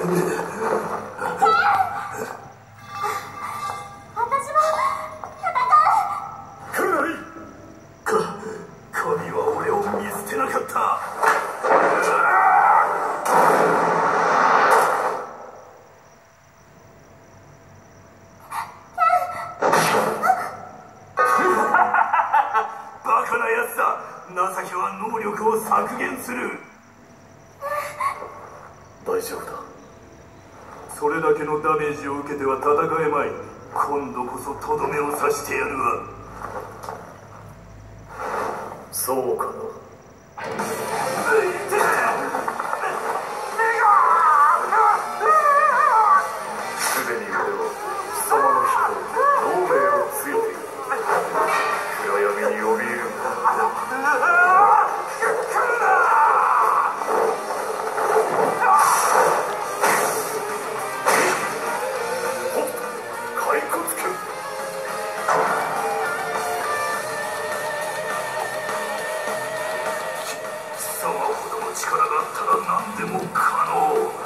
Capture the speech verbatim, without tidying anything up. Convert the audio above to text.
大丈夫だ。それだけのダメージを受けては戦えまい。今度こそとどめを刺してやるわ。そうかな。すでに俺は貴様の人同盟をついている。暗闇に怯えるんだ。力があったら何でも可能。